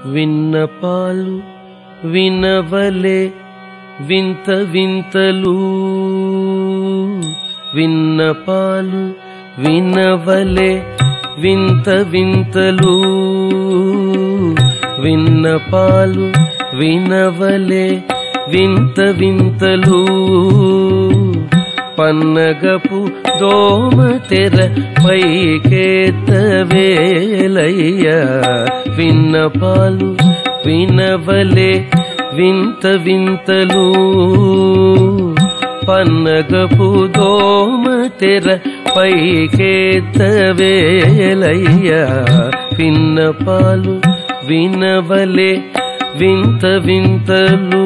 విన్నపాలు వినవలే వింత వింతలు విన్నపాలు వినవలే వింత వింతలు విన్నపాలు వినవలే వింత వింతలు పన్నగపు దోమ తెర పైకెత్తవేలయ్య విన్నపాలు వినవలే వింత వింతలు పన్నగపు దోమ తెర పైకెత్తవేలయ్య విన్నపాలు వినవలే వింత వింతలు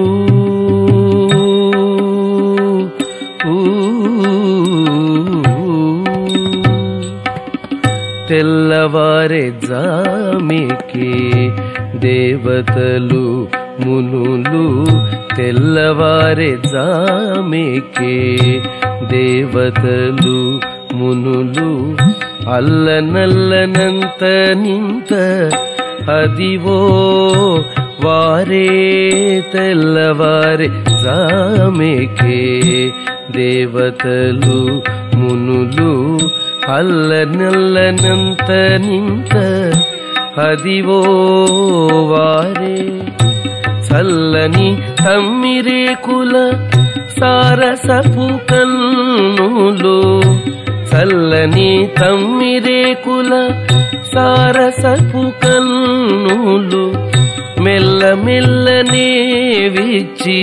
తెల్లవారే జామికి దేవతలు మునులు తెల్లవారే జామికి దేవతలు మునులు అల్లనల్లనంత నింత అదివో వారే తెల్లవారే జామికి దేవతలు మునులు అల్లనల్లనంత నింత అదివో వారే చల్లని తమ్మిరేకుల సారసపు కన్నులు చల్లని తమ్మిరేకుల సారసపు కన్నులు మెల్ల మెల్లనే విచ్చి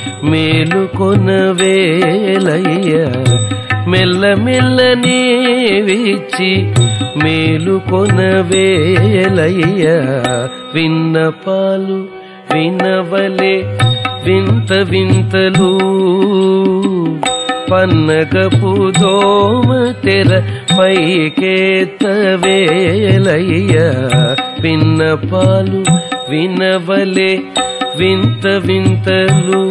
మేలుకొనవేలయ్య మెల్ల మెల్లనే విచ్చి మేలుకొనవేలయ్య విన్నపాలు వినవలే వింత వింతలు పన్నగపు దోమ తెర పైకెత్తవేలయ్య విన్నపాలు వినవలే వింత వింతలు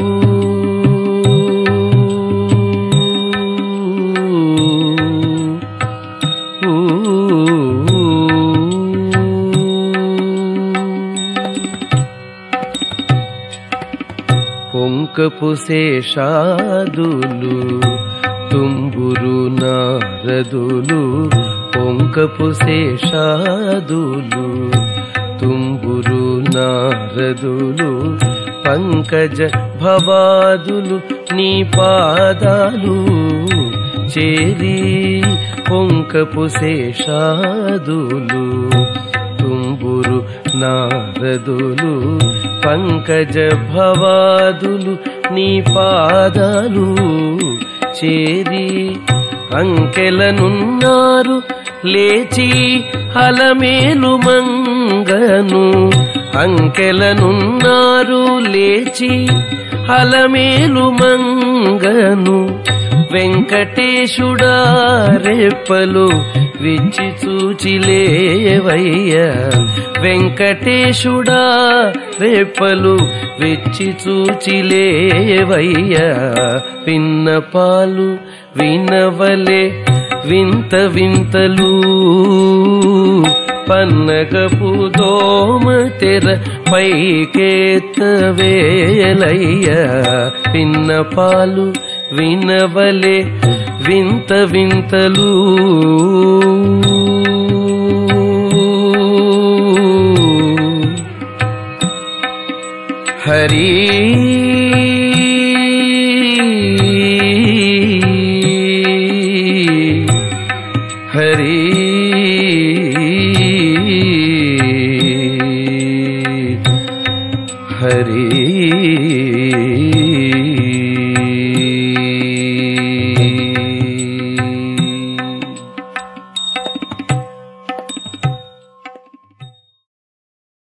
పొంకపు శేషాదులు తుంబురు నారదులు పొంకపు శేషాదులు తుంబురు నారదులు పంకజ భవాదులు నీ పాదాలు చేరి పొంకపు శేషాదులు తుంబురు నారదులు పంకజ భవాదులు నీ పాదాలు చేరి అంకెలనున్నారు లేచి హలమేలు మంగను అంకెలనున్నారు లేచి హలమేలు మంగను వెంకటేశుడా రెప్పలు విచ్చి చూచిలేవయ్య వెంకటేశుడా రెప్పలు విచ్చి చూచిలేవయ్య విన్నపాలు వినవలే వింత వింతలు పన్నగపు దోమ తెర పైకెత్తవేలయ్య విన్నపాలు వినవలే వింత వింతలు హరి హరి హరి